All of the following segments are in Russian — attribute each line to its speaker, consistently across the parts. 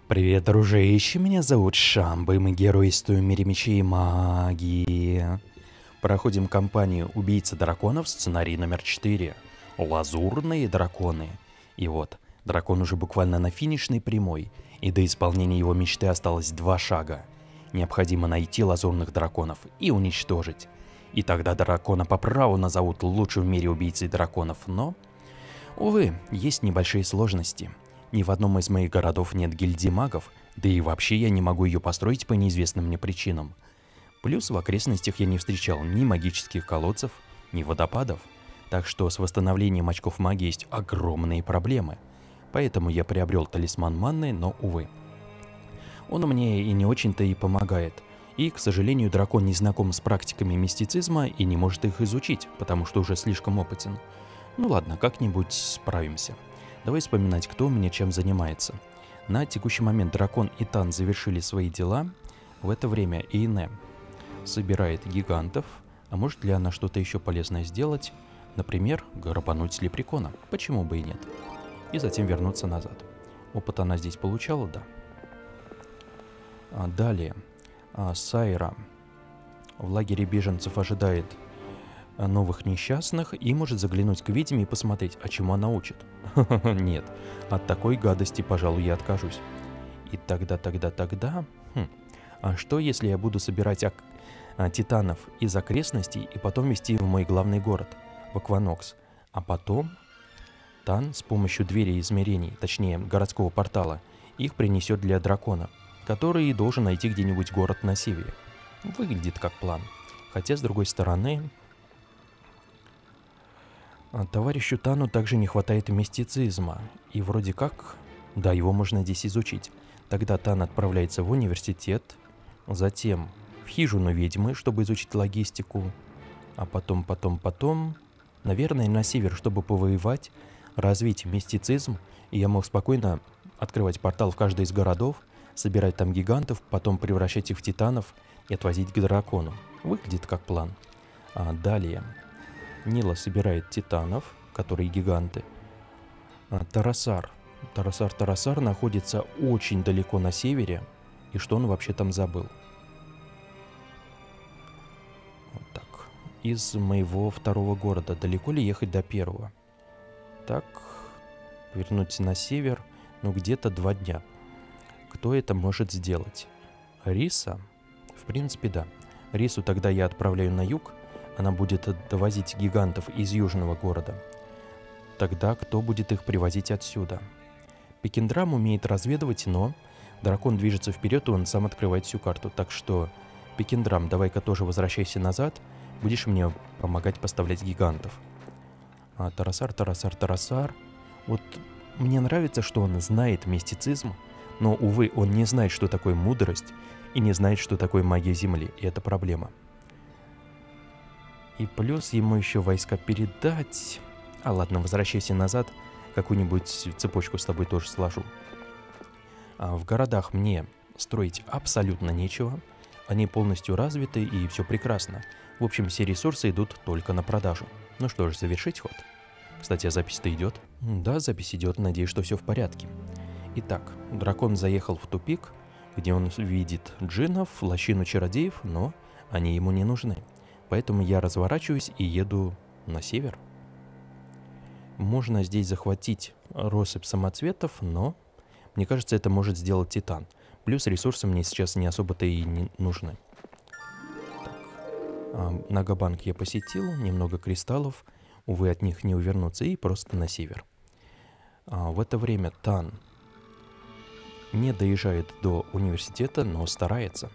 Speaker 1: Привет, дружище, меня зовут Шамба, и мы геройствуем в мире мечей и магии. Проходим кампанию «Убийца драконов», сценарий номер 4. Лазурные драконы. И вот, дракон уже буквально на финишной прямой, и до исполнения его мечты осталось 2 шага. Необходимо найти лазурных драконов и уничтожить. И тогда дракона по праву назовут лучшим в мире убийцей драконов, но... Увы, есть небольшие сложности. Ни в одном из моих городов нет гильдии магов, да и вообще я не могу ее построить по неизвестным мне причинам. Плюс в окрестностях я не встречал ни магических колодцев, ни водопадов, так что с восстановлением очков магии есть огромные проблемы. Поэтому я приобрел талисман манны, но увы. Он мне и не очень-то и помогает. И, к сожалению, дракон не знаком с практиками мистицизма и не может их изучить, потому что уже слишком опытен. Ну ладно, как-нибудь справимся. Давай вспоминать, кто у меня чем занимается. На текущий момент дракон и Тан завершили свои дела. В это время Эйне собирает гигантов. А может ли она что-то еще полезное сделать? Например, грабануть с лепрекона. Почему бы и нет? И затем вернуться назад. Опыт она здесь получала, да. Далее. Сайра в лагере беженцев ожидает новых несчастных и может заглянуть к ведьме и посмотреть, а чему она учит. Нет, от такой гадости, пожалуй, я откажусь. И тогда... А что, если я буду собирать титанов из окрестностей и потом везти в мой главный город, в Экванокс? А потом Тан с помощью двери измерений, точнее, городского портала, их принесет для дракона, который должен найти где-нибудь город на севере. Выглядит как план. Хотя, с другой стороны... Товарищу Тану также не хватает мистицизма, и вроде как, да, его можно здесь изучить. Тогда Тан отправляется в университет, затем в хижину ведьмы, чтобы изучить логистику, а потом, наверное, на север, чтобы повоевать, развить мистицизм, и я мог спокойно открывать портал в каждый из городов, собирать там гигантов, потом превращать их в титанов и отвозить к дракону. Выглядит как план. Далее... Нила собирает титанов, которые гиганты. Тарасар находится очень далеко на севере. И что он вообще там забыл? Вот так. Из моего второго города далеко ли ехать до первого? Так, повернуть на север, ну где-то 2 дня. Кто это может сделать? Риса? В принципе, да. Рису тогда я отправляю на юг. Она будет довозить гигантов из южного города. Тогда кто будет их привозить отсюда? Пекиндрам умеет разведывать, но дракон движется вперед, и он сам открывает всю карту. Так что, Пекиндрам, давай-ка тоже возвращайся назад. Будешь мне помогать поставлять гигантов. Тарасар. Вот мне нравится, что он знает мистицизм, но, увы, он не знает, что такое мудрость, и не знает, что такое магия Земли. И это проблема. И плюс ему еще войска передать. Ладно, возвращайся назад. Какую-нибудь цепочку с тобой тоже сложу. В городах мне строить абсолютно нечего. Они полностью развиты и все прекрасно. В общем, все ресурсы идут только на продажу. Ну что ж, завершить ход. Кстати, а запись-то идет? Да, запись идет. Надеюсь, что все в порядке. Итак, дракон заехал в тупик, где он видит джиннов, лощину чародеев, но они ему не нужны. Поэтому я разворачиваюсь и еду на север. Можно здесь захватить россыпь самоцветов, но мне кажется, это может сделать Титан. Плюс ресурсы мне сейчас не особо-то и не нужны. Нагабанк я посетил, немного кристаллов. Увы, от них не увернуться, и просто на север. В это время Тан не доезжает до университета, но старается.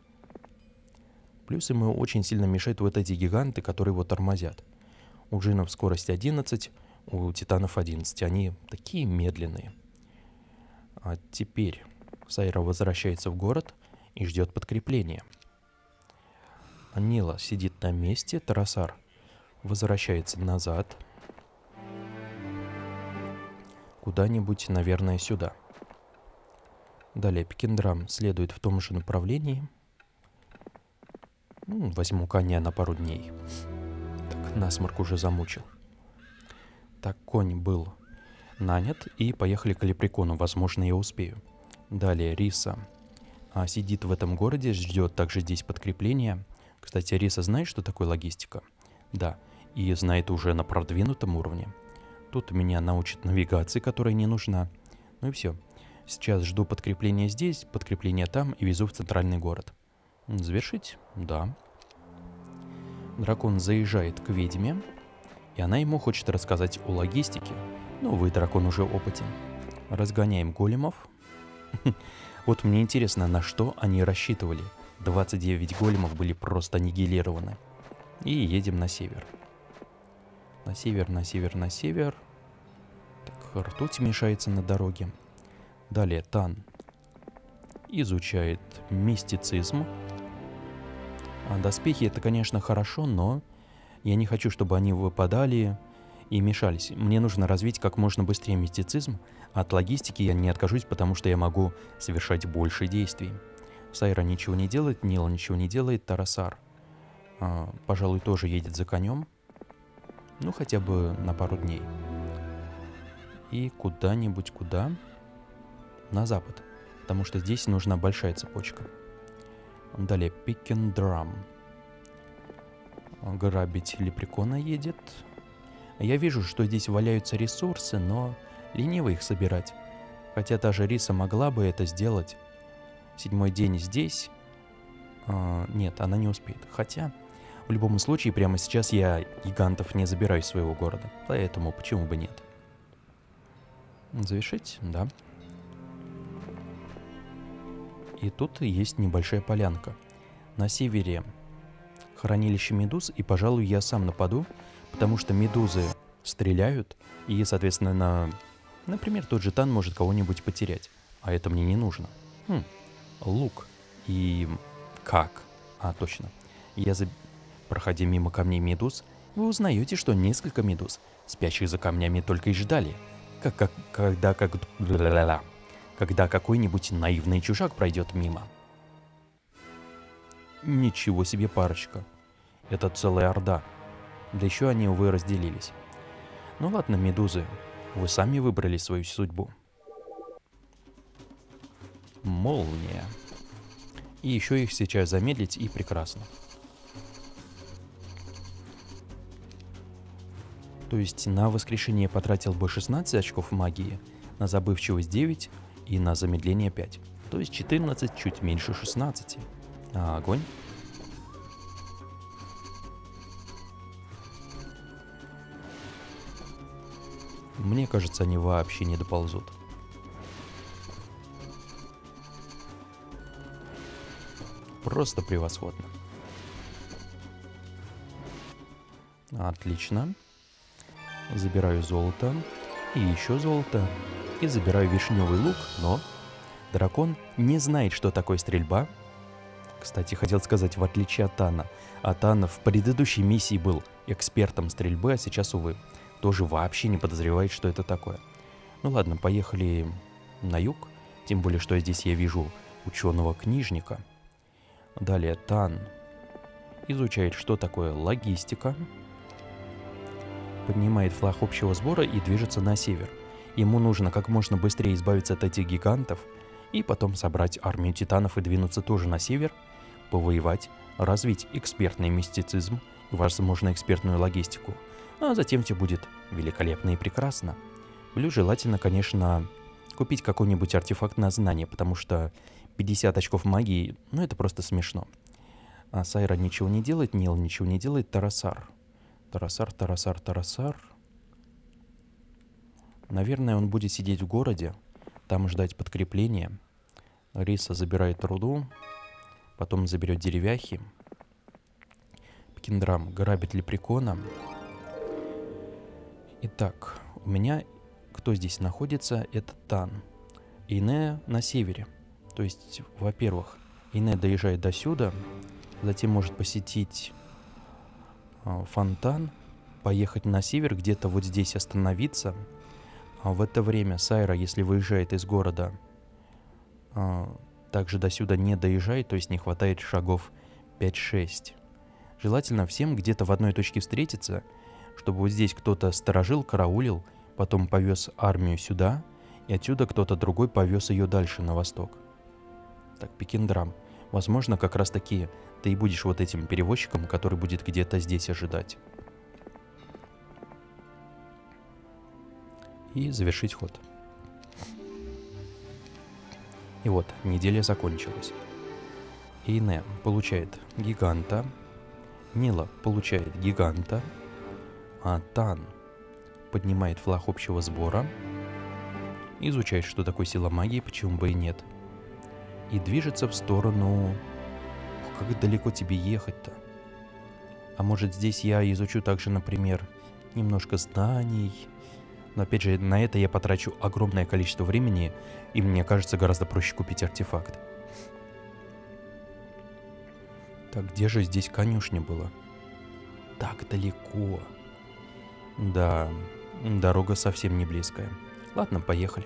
Speaker 1: Плюс ему очень сильно мешают вот эти гиганты, которые его тормозят. У джиннов скорость 11, у титанов 11. Они такие медленные. А теперь Сайра возвращается в город и ждет подкрепления. Нила сидит на месте. Тарасар возвращается назад. Куда-нибудь, наверное, сюда. Далее Пекиндрам следует в том же направлении. Возьму коня на пару дней. Так, насморк уже замучил. Так, конь был нанят, и поехали к лепрекону. Возможно, я успею. Далее Риса сидит в этом городе, ждет также здесь подкрепления. Кстати, Риса знает, что такое логистика? Да, и знает уже на продвинутом уровне. Тут меня научат навигации, которая не нужна. Ну и все. Сейчас жду подкрепления здесь, подкрепления там и везу в центральный город. Завершить? Да. Дракон заезжает к ведьме, и она ему хочет рассказать о логистике. Ну, вы, дракон, уже опытен. Разгоняем големов. Вот мне интересно, на что они рассчитывали. 29 големов были просто аннигилированы. И едем на север. На север, на север, на север. Так, ртуть мешается на дороге. Далее Тан изучает мистицизм. Доспехи это, конечно, хорошо, но я не хочу, чтобы они выпадали и мешались. Мне нужно развить как можно быстрее мистицизм. От логистики я не откажусь, потому что я могу совершать больше действий. Сайра ничего не делает, Нила ничего не делает, Тарасар, пожалуй, тоже едет за конем. Ну, хотя бы на пару дней. И куда-нибудь куда? На запад. Потому что здесь нужна большая цепочка. Далее Пикендрам. Грабить лепрекона едет. Я вижу, что здесь валяются ресурсы, но лениво их собирать. Хотя та же Риса могла бы это сделать. 7-й день здесь. Нет, она не успеет. Хотя, в любом случае, прямо сейчас я гигантов не забираю из своего города. Поэтому почему бы нет? Завершить? Да. И тут есть небольшая полянка. На севере хранилище медуз, и, пожалуй, я сам нападу, потому что медузы стреляют, и, соответственно, например, тот же Тан может кого-нибудь потерять. А это мне не нужно. Лук. И как? Точно. Проходя мимо камней медуз, вы узнаете, что несколько медуз, спящих за камнями, только и ждали, когда какой-нибудь наивный чужак пройдет мимо. Ничего себе парочка. Это целая орда. Да еще они, увы, разделились. Ну ладно, медузы, вы сами выбрали свою судьбу. Молния. И еще их сейчас замедлить, и прекрасно. То есть на воскрешение потратил бы 16 очков магии, на забывчивость 9 и на замедление 5. То есть 14, чуть меньше 16. Огонь. Мне кажется, они вообще не доползут. Просто превосходно. Отлично. Забираю золото. И еще золото. И забираю вишневый лук, но дракон не знает, что такое стрельба. Кстати, хотел сказать, в отличие от Тана. А Тан в предыдущей миссии был экспертом стрельбы, а сейчас, увы, тоже вообще не подозревает, что это такое. Ну ладно, поехали на юг. Тем более, что здесь я вижу ученого-книжника. Далее Тан изучает, что такое логистика. Поднимает флаг общего сбора и движется на север. Ему нужно как можно быстрее избавиться от этих гигантов и потом собрать армию титанов и двинуться тоже на север, повоевать, развить экспертный мистицизм и, возможно, экспертную логистику. А затем все будет великолепно и прекрасно. Блю желательно, конечно, купить какой-нибудь артефакт на знание, потому что 50 очков магии, ну это просто смешно. А Сайра ничего не делает, Нил ничего не делает, Тарасар. Тарасар. Наверное, он будет сидеть в городе, там ждать подкрепления. Риса забирает руду, потом заберет деревяхи. Пикендрам грабит лепрекона. Итак, у меня кто здесь находится, это Тан. Инея на севере. То есть, во-первых, Инея доезжает до сюда, затем может посетить фонтан, поехать на север, где-то вот здесь остановиться. А в это время Сайра, если выезжает из города, также до сюда не доезжает, то есть не хватает шагов 5-6. Желательно всем где-то в одной точке встретиться, чтобы вот здесь кто-то сторожил, караулил, потом повез армию сюда, И отсюда кто-то другой повез ее дальше, на восток. Так, Пекиндрам. Возможно, как раз таки ты и будешь вот этим перевозчиком, который будет где-то здесь ожидать. И завершить ход. И вот, неделя закончилась. Эйне получает гиганта. Нила получает гиганта. А Тан поднимает флаг общего сбора. Изучает, что такое сила магии, почему бы и нет. И движется в сторону... Как далеко тебе ехать-то? А может, здесь я изучу также, например, немножко зданий. Но опять же, на это я потрачу огромное количество времени, и мне кажется, гораздо проще купить артефакт. Так, где же здесь конюшня была? Так далеко. Да, дорога совсем не близкая. Ладно, поехали.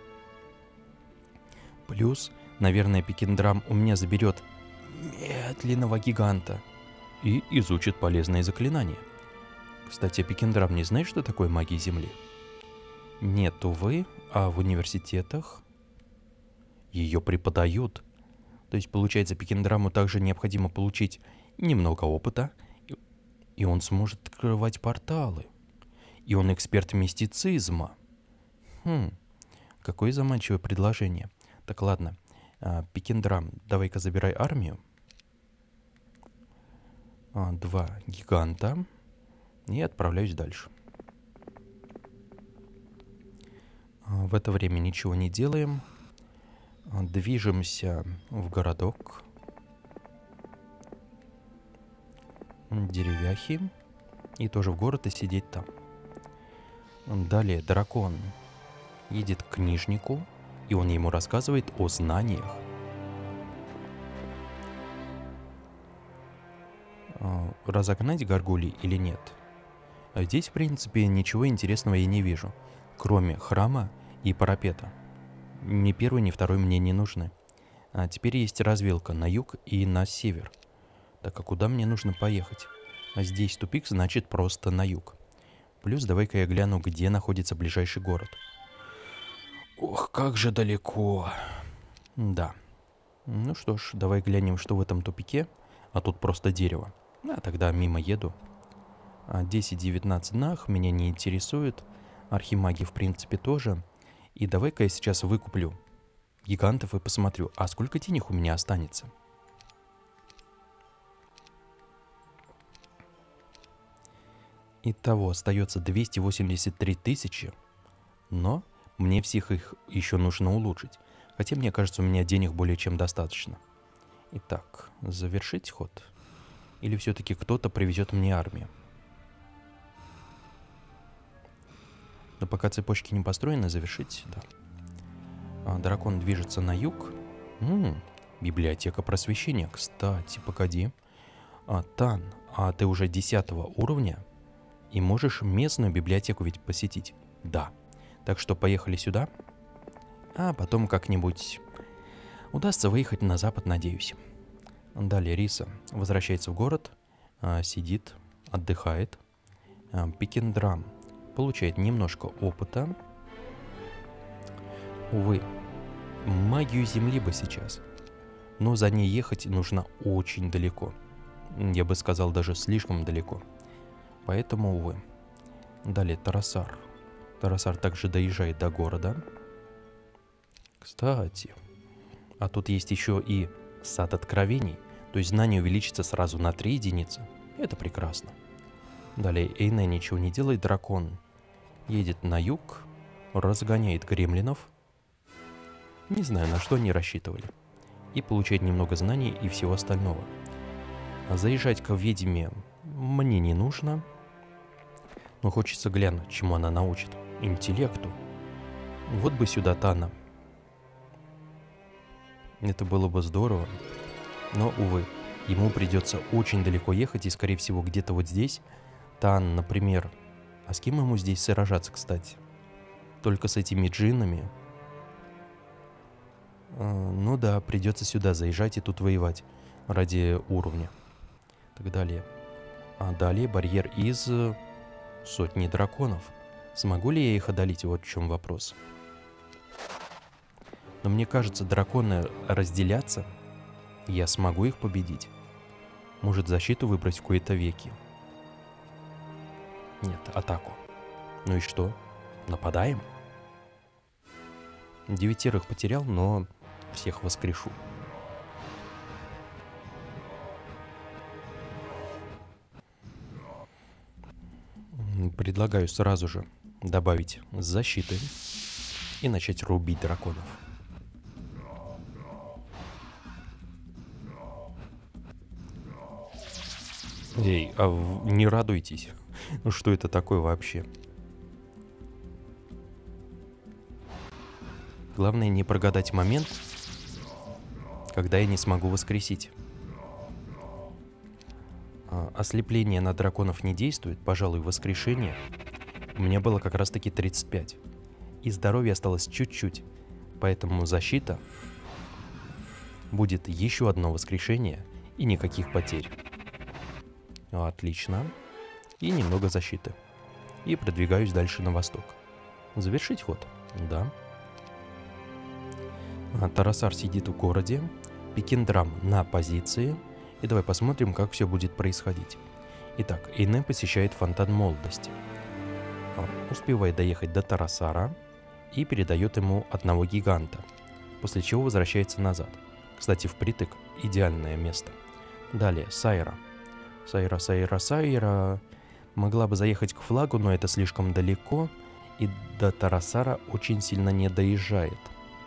Speaker 1: Плюс, наверное, Пекиндрам у меня заберет медленного гиганта и изучит полезные заклинания. Кстати, Пекиндрам не знает, что такое магия Земли? Нет, увы, а в университетах ее преподают. То есть, получается, Пекиндраму также необходимо получить немного опыта, и он сможет открывать порталы. И он эксперт мистицизма. Какое заманчивое предложение. Так, ладно. Пекиндрам, давай-ка забирай армию. 2 гиганта. И отправляюсь дальше. В это время ничего не делаем. Движемся в городок. Деревяхи. И тоже в город и сидеть там. Далее дракон едет к книжнику, и он ему рассказывает о знаниях. Разогнать горгулей или нет? Здесь, в принципе, ничего интересного я не вижу, кроме храма и парапета. Ни первый, ни второй мне не нужны. А теперь есть развилка на юг и на север. Так, а куда мне нужно поехать? А здесь тупик, значит, просто на юг. Плюс давай-ка я гляну, где находится ближайший город. Ох, как же далеко. Да. Ну что ж, давай глянем, что в этом тупике. А тут просто дерево. А тогда мимо еду. 10-19 нах меня не интересует. Архимаги, в принципе, тоже. И давай-ка я сейчас выкуплю гигантов и посмотрю, а сколько денег у меня останется. Итого остается 283 тысячи, но мне всех их еще нужно улучшить. Хотя, мне кажется, у меня денег более чем достаточно. Итак, завершить ход? Или все-таки кто-то привезет мне армию? Но пока цепочки не построены, завершить, да. Дракон движется на юг. Библиотека просвещения. Кстати, погоди. Тан, а ты уже 10 уровня? И можешь местную библиотеку ведь посетить? Да. Так что поехали сюда. А потом как-нибудь удастся выехать на запад, надеюсь. Далее Риса возвращается в город. Сидит, отдыхает. Пекиндрам получает немножко опыта. Увы, магию Земли бы сейчас. Но за ней ехать нужно очень далеко. Я бы сказал, даже слишком далеко. Поэтому, увы. Далее Тарасар. Тарасар также доезжает до города. Кстати, а тут есть еще и сад откровений. То есть знание увеличится сразу на 3 единицы. Это прекрасно. Далее Эйне ничего не делает. Дракон едет на юг. Разгоняет гремлинов. Не знаю, на что они рассчитывали. И получает немного знаний и всего остального. Заезжать к ведьме мне не нужно. Но хочется глянуть, чему она научит. Интеллекту. Вот бы сюда Тана. Это было бы здорово. Но, увы, ему придется очень далеко ехать. И, скорее всего, где-то вот здесь Тан, например. А с кем ему здесь сражаться, кстати? Только с этими джиннами. Ну да, придется сюда заезжать и тут воевать. Ради уровня. Так далее. А далее барьер из сотни драконов. Смогу ли я их одолеть? Вот в чем вопрос. Но мне кажется, драконы разделятся. Я смогу их победить. Может, защиту выбрать в кои-то веки? Нет, атаку. Ну и что? Нападаем? 9 потерял, но всех воскрешу. Предлагаю сразу же добавить защиты и начать рубить драконов. Эй, не радуйтесь. Ну что это такое вообще? Главное не прогадать момент, когда я не смогу воскресить. Ослепление на драконов не действует, пожалуй, воскрешение. У меня было как раз таки 35. И здоровья осталось чуть-чуть. Поэтому защита будет еще одно воскрешение и никаких потерь. Отлично. И немного защиты. И продвигаюсь дальше на восток. Завершить ход? Да. Тарасар сидит в городе. Пекиндрам на позиции. И давай посмотрим, как все будет происходить. Итак, Эйне посещает фонтан молодости. Успевает доехать до Тарасара и передает ему одного гиганта. После чего возвращается назад. Кстати, впритык идеальное место. Далее, Сайра. Сайра. Могла бы заехать к флагу, но это слишком далеко. И до Тарасара очень сильно не доезжает.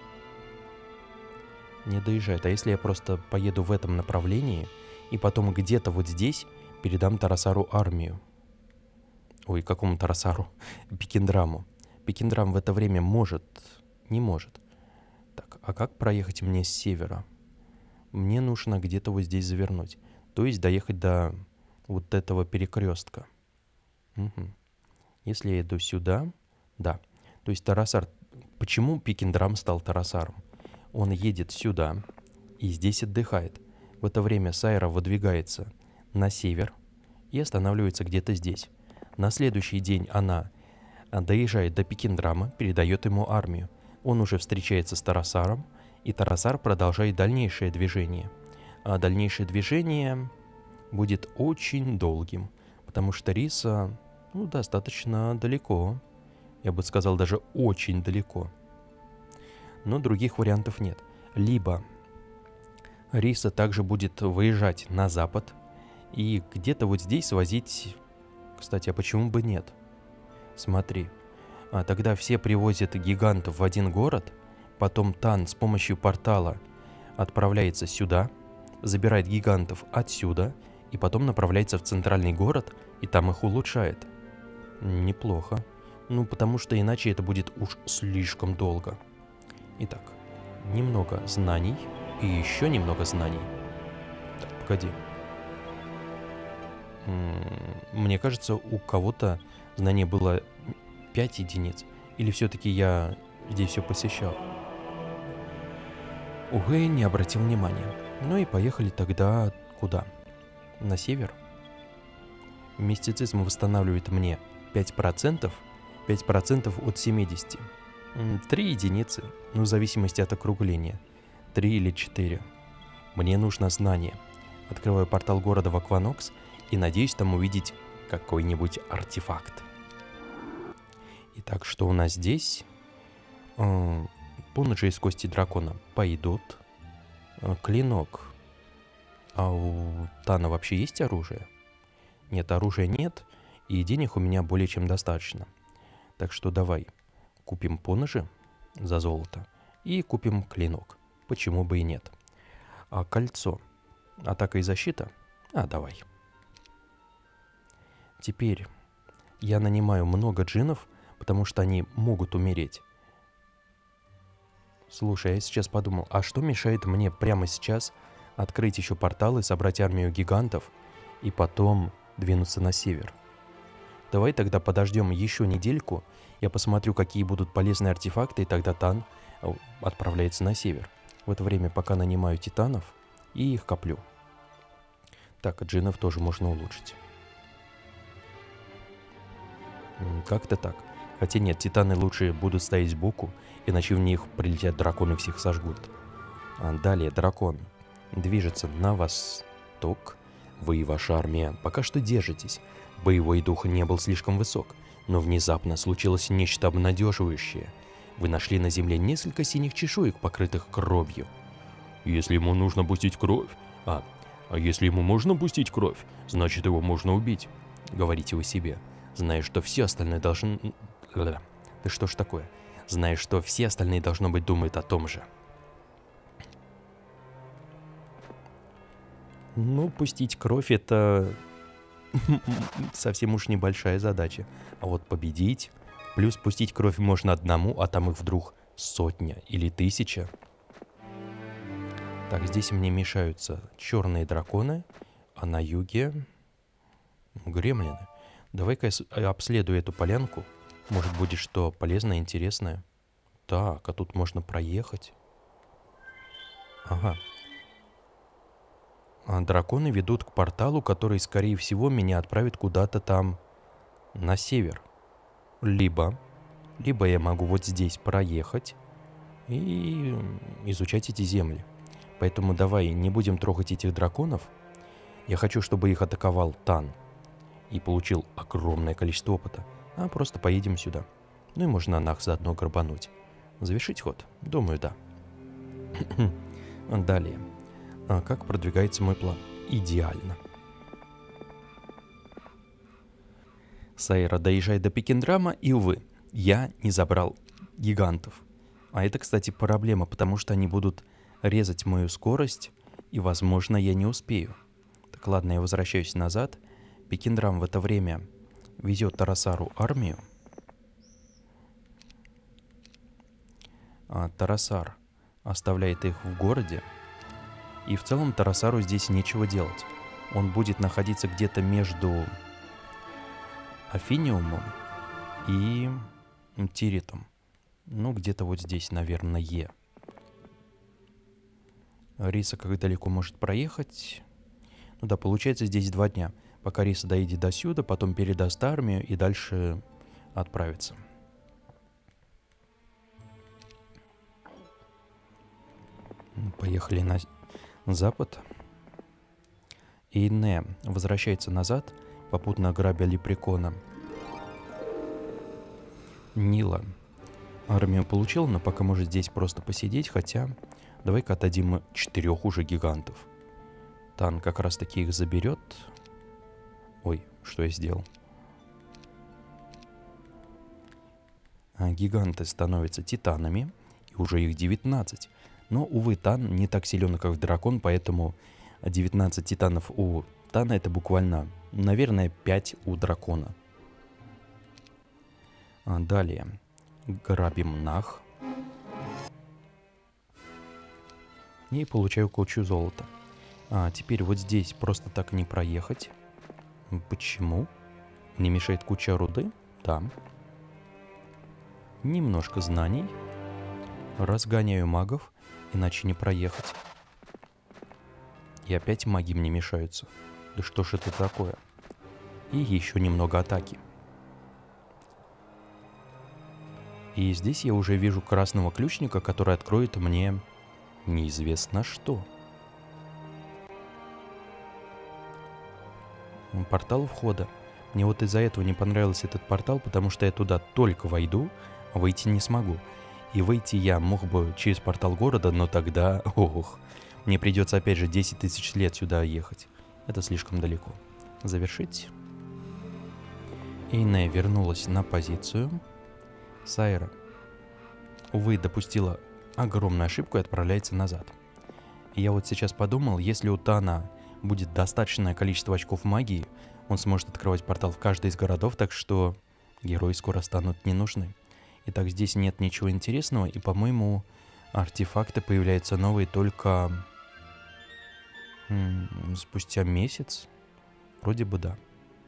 Speaker 1: А если я просто поеду в этом направлении и потом где-то вот здесь передам Тарасару армию? Ой, какому Тарасару? Пекиндраму. Пекиндрам в это время может... Не может. Так, а как проехать мне с севера? Мне нужно где-то вот здесь завернуть. То есть доехать до вот этого перекрестка. Угу. Если я иду сюда... Да. То есть Тарасар... Почему Пекиндрам стал Тарасаром? Он едет сюда и здесь отдыхает. В это время Сайра выдвигается на север и останавливается где-то здесь. На следующий день она доезжает до Пекиндрама, передает ему армию. Он уже встречается с Тарасаром, и Тарасар продолжает дальнейшее движение. А дальнейшее движение будет очень долгим, потому что Риса, достаточно далеко. Я бы сказал, даже очень далеко. Но других вариантов нет. Либо Риса также будет выезжать на запад и где-то вот здесь возить... Кстати, а почему бы нет? Смотри. Тогда все привозят гигантов в один город, потом Тан с помощью портала отправляется сюда, забирает гигантов отсюда и потом направляется в центральный город и там их улучшает. Неплохо. Потому что иначе это будет уж слишком долго. Итак, немного знаний и еще немного знаний. Так, погоди. Мне кажется, у кого-то знание было 5 единиц. Или все-таки я здесь все посещал? Увы, не обратил внимания. Ну и поехали тогда куда? На север. Мистицизм восстанавливает мне 5%, 5% от 70. 3 единицы, в зависимости от округления. 3 или 4. Мне нужно знание. Открываю портал города в Акванокс и надеюсь там увидеть какой-нибудь артефакт. Итак, что у нас здесь? Пунжи из кости дракона пойдут. Клинок. А у Тана вообще есть оружие? Нет, оружия нет, и денег у меня более чем достаточно. Так что давай купим поножи за золото и купим клинок. Почему бы и нет? А кольцо. Атака и защита? Давай. Теперь я нанимаю много джиннов, потому что они могут умереть. Слушай, я сейчас подумал, а что мешает мне прямо сейчас открыть еще порталы, собрать армию гигантов и потом двинуться на север? Давай тогда подождем еще недельку, я посмотрю, какие будут полезные артефакты, и тогда Тан отправляется на север. В это время пока нанимаю титанов и их коплю. Так, джиннов тоже можно улучшить. Как-то так. Хотя нет, титаны лучше будут стоять сбоку, иначе в них прилетят драконы и всех сожгут. Далее дракон движется на восток. Вы и ваша армия пока что держитесь. Боевой дух не был слишком высок, но внезапно случилось нечто обнадеживающее. Вы нашли на земле несколько синих чешуек, покрытых кровью. Если ему нужно пустить кровь... А если ему можно пустить кровь, значит его можно убить. Говорите вы себе, зная, что все остальные должны... Да что ж такое? Зная, что все остальные, должно быть, думают о том же. Ну, пустить кровь — это совсем уж небольшая задача. А вот победить... Плюс пустить кровь можно одному, а там их вдруг 100 или 1000. Так, здесь мне мешаются черные драконы, а на юге гремлины. Давай-ка я обследую эту полянку. Может, будет что полезное, интересное. Так, а тут можно проехать. Ага. А драконы ведут к порталу, который, скорее всего, меня отправит куда-то там на север. Либо я могу вот здесь проехать и изучать эти земли. Поэтому давай не будем трогать этих драконов. Я хочу, чтобы их атаковал Тан и получил огромное количество опыта. А просто поедем сюда. Ну и можно нах заодно грабануть. Завершить ход? Думаю, да. Далее. Как продвигается мой план? Идеально. Сайра доезжает до Пекиндрама, и, увы, я не забрал гигантов. А это, кстати, проблема, потому что они будут резать мою скорость, и, возможно, я не успею. Так, ладно, я возвращаюсь назад. Пекиндрам в это время везет Тарасару армию. А Тарасар оставляет их в городе. И в целом Тарасару здесь нечего делать. Он будет находиться где-то между Афиниумом и Тиритом. Ну, где-то вот здесь, наверное, Е. Риса как далеко может проехать? Ну да, получается здесь 2 дня. Пока Риса доедет до сюда, потом передаст армию и дальше отправится. Поехали на запад. Ине возвращается назад, попутно грабя Лепрекона. Нила армию получил, но пока может здесь просто посидеть, хотя давай-ка отдадим 4 уже гигантов. Тан как раз таки их заберет. Ой, что я сделал? Гиганты становятся титанами, и уже их 19. Но, увы, Тан не так силен, как дракон, поэтому 19 титанов у Тана — это буквально, наверное, 5 у дракона. Далее грабим Нах. И получаю кучу золота. Теперь вот здесь просто так не проехать. Почему? Не мешает куча руды? Да. Немножко знаний. Разгоняю магов, иначе не проехать. И опять маги мне мешаются. Да что ж это такое? И еще немного атаки. И здесь я уже вижу красного ключника, который откроет мне неизвестно что. Портал входа. Мне вот из-за этого не понравился этот портал, потому что я туда только войду, а выйти не смогу. И выйти я мог бы через портал города, но тогда... Ох, мне придется опять же 10 тысяч лет сюда ехать. Это слишком далеко. Завершить. Эйне вернулась на позицию. Сайра, увы, допустила огромную ошибку и отправляется назад. И я вот сейчас подумал, если у Тана будет достаточное количество очков магии, он сможет открывать портал в каждый из городов, так что герои скоро станут не нужны. Итак, здесь нет ничего интересного, и, по-моему, артефакты появляются новые только спустя месяц. Вроде бы да.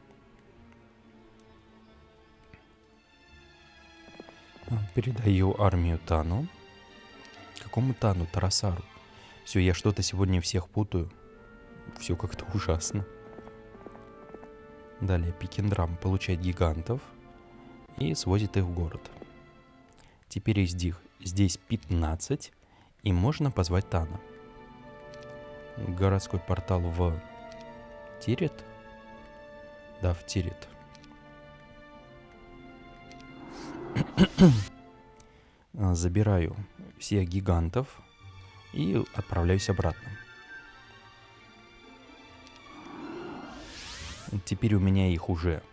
Speaker 1: Передаю армию Тану. Какому Тану? Тарасару. Все, я что-то сегодня всех путаю. Все как-то ужасно. Далее Пекиндрам получает гигантов. и свозит их в город. Теперь из них здесь 15, и можно позвать Тана. Городской портал в Тирет? Да, в Тирет. Забираю всех гигантов и отправляюсь обратно. Теперь у меня их уже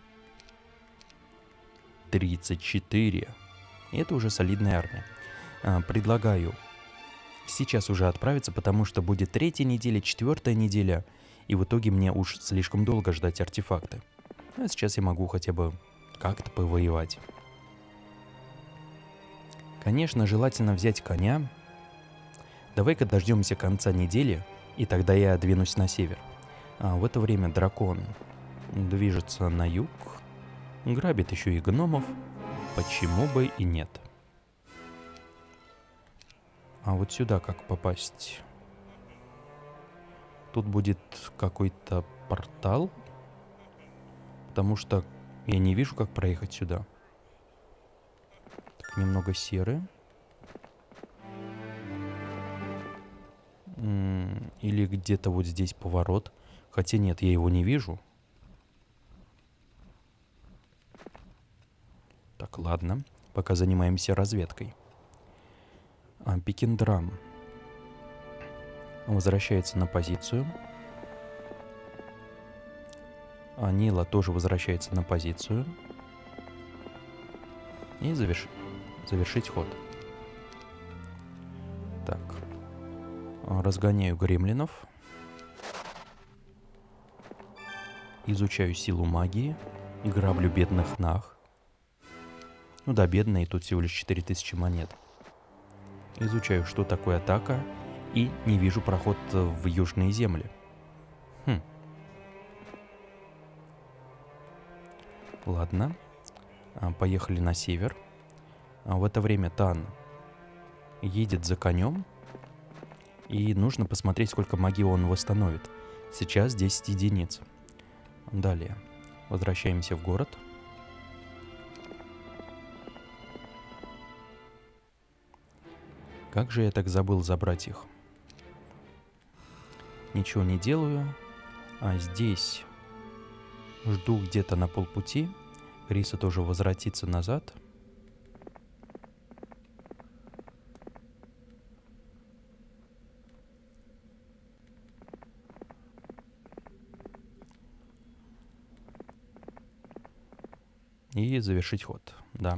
Speaker 1: 34. И это уже солидная армия. Предлагаю сейчас уже отправиться, потому что будет 3-я неделя, 4-я неделя, и в итоге мне уж слишком долго ждать артефакты. А сейчас я могу хотя бы как-то повоевать. Конечно, желательно взять коня. Давай-ка дождемся конца недели, и тогда я двинусь на север. В это время дракон движется на юг, грабит еще и гномов. Почему бы и нет? А вот сюда как попасть? Тут будет какой-то портал, потому что я не вижу, как проехать сюда. Так, немного серы. Или где-то вот здесь поворот. Хотя нет, я его не вижу. Так, ладно. Пока занимаемся разведкой. Пекиндрам возвращается на позицию. Нила тоже возвращается на позицию. И завершить ход. Так. Разгоняю гремлинов. Изучаю силу магии. Граблю бедных нах. Ну да, бедные, тут всего лишь 4000 монет. Изучаю, что такое атака. И не вижу проход в южные земли. Ладно. Поехали на север. В это время Тан едет за конем. И нужно посмотреть, сколько магии он восстановит. Сейчас 10 единиц. Далее. Возвращаемся в город. Как же я так забыл забрать их? Ничего не делаю. Здесь жду где-то на полпути. Риса тоже возвратится назад. И завершить ход. Да.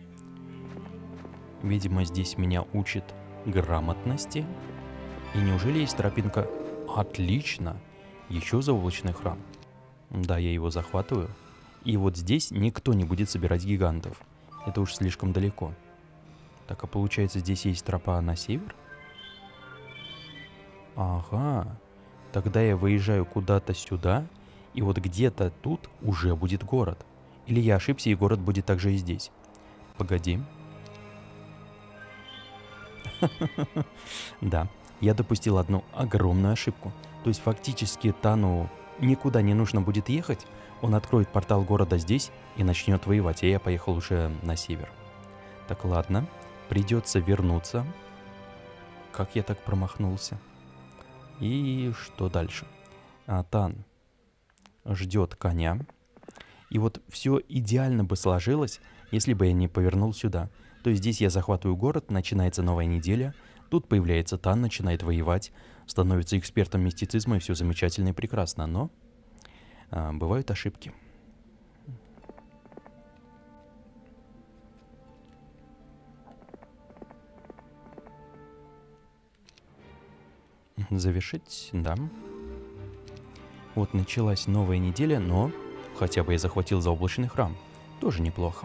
Speaker 1: Видимо, здесь меня учат грамотности. И неужели есть тропинка? Отлично! Еще заоблачный храм. Да, я его захватываю. И вот здесь никто не будет собирать гигантов. Это уж слишком далеко. Так, а получается, здесь есть тропа на север? Ага. Тогда я выезжаю куда-то сюда, и вот где-то тут уже будет город. Или я ошибся, и город будет также и здесь. Погоди. Да, я допустил одну огромную ошибку. То есть фактически Тану никуда не нужно будет ехать. Он откроет портал города здесь и начнет воевать. А я поехал уже на север. Так, ладно. Придется вернуться. Как я так промахнулся? И что дальше? Тан ждет коня. И вот все идеально бы сложилось, если бы я не повернул сюда. То есть здесь я захватываю город, начинается новая неделя. Тут появляется Тан, начинает воевать, становится экспертом мистицизма, и все замечательно и прекрасно. Но бывают ошибки. Завершить, да. Вот началась новая неделя, но хотя бы я захватил заоблачный храм. Тоже неплохо.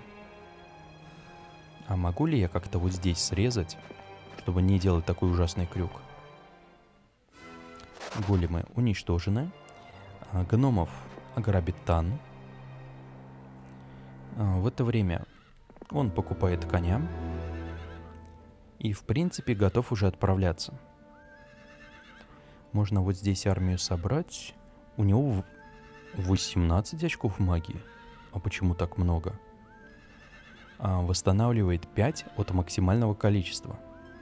Speaker 1: А могу ли я как-то вот здесь срезать, чтобы не делать такой ужасный крюк? Големы уничтожены. Гномов ограбит Тан. В это время он покупает коня. И в принципе готов уже отправляться. Можно вот здесь армию собрать. У него 18 очков магии. А почему так много? восстанавливает 5 от максимального количества.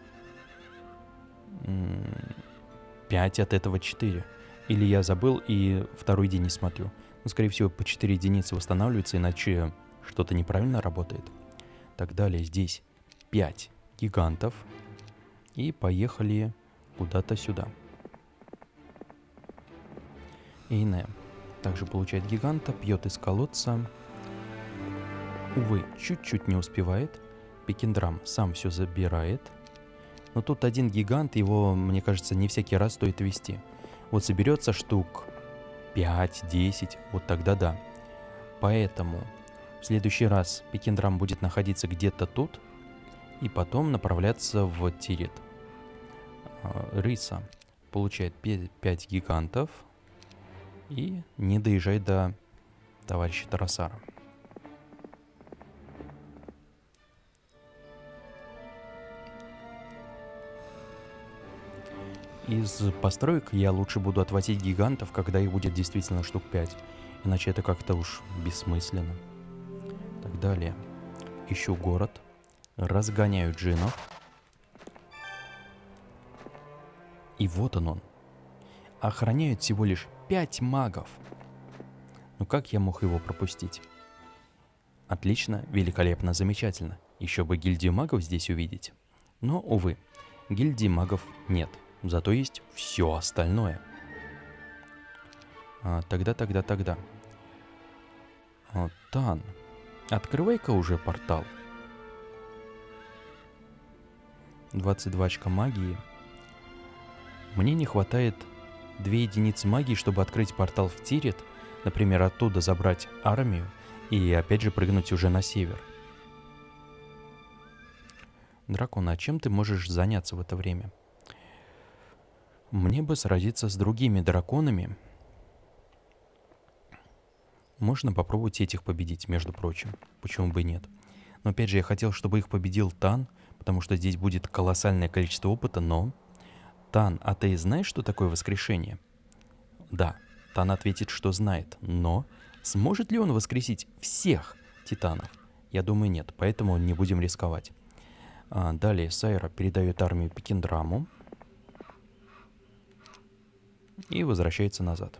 Speaker 1: 5 от этого 4. Или я забыл и второй день не смотрю. Но, скорее всего, по 4 единицы восстанавливается, иначе что-то неправильно работает. Так, далее здесь 5 гигантов. И поехали куда-то сюда. Эйне также получает гиганта, пьет из колодца. Увы, чуть-чуть не успевает. Пекиндрам сам все забирает. Но тут один гигант, его, мне кажется, не всякий раз стоит вести. Вот соберется штук 5-10, вот тогда да. Поэтому в следующий раз Пекиндрам будет находиться где-то тут и потом направляться в Тирит. Рыса получает 5 гигантов и не доезжает до товарища Тарасара. Из построек я лучше буду отвозить гигантов, когда их будет действительно штук 5. Иначе это как-то уж бессмысленно. Так, далее. Ищу город. Разгоняю джинов. И вот он. Охраняют всего лишь 5 магов. Ну как я мог его пропустить? Отлично, великолепно, замечательно. Еще бы гильдию магов здесь увидеть. Но, увы, гильдии магов нет. Зато есть все остальное. Тогда. Тан, открывай-ка уже портал. 22 очка магии. Мне не хватает 2 единицы магии, чтобы открыть портал в Тирит. Например, оттуда забрать армию и опять же прыгнуть уже на север. Дракон, а чем ты можешь заняться в это время? Мне бы сразиться с другими драконами. Можно попробовать этих победить, между прочим. Почему бы и нет? Но опять же, я хотел, чтобы их победил Тан, потому что здесь будет колоссальное количество опыта, но... Тан, а ты знаешь, что такое воскрешение? Да, Тан ответит, что знает, но сможет ли он воскресить всех титанов? Я думаю, нет, поэтому не будем рисковать. Далее Сайра передает армию Пекиндраму и возвращается назад.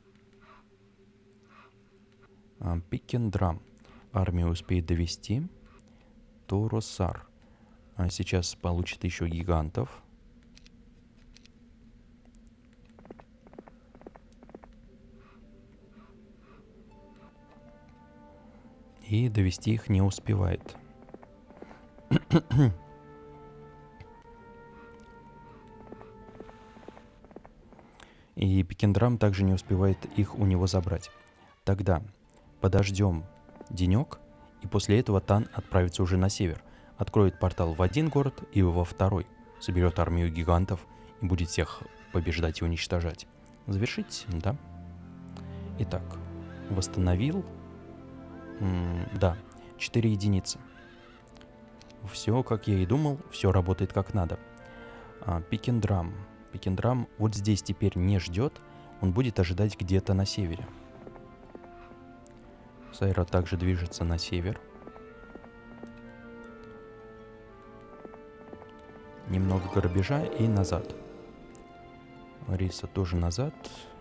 Speaker 1: Пекиндрам армию успеет довести. Торосар сейчас получит еще гигантов. И довести их не успевает. И Пекиндрам также не успевает их у него забрать. Тогда подождем денек, и после этого Тан отправится уже на север. Откроет портал в один город и во второй. Соберет армию гигантов и будет всех побеждать и уничтожать. Завершить? Да. Итак, восстановил. Да, 4 единицы. Все, как я и думал, все работает как надо. Пекиндрам. Пекиндрам вот здесь теперь не ждет, он будет ожидать где-то на севере. Сайра также движется на север. Немного грабежа и назад. Риса тоже назад.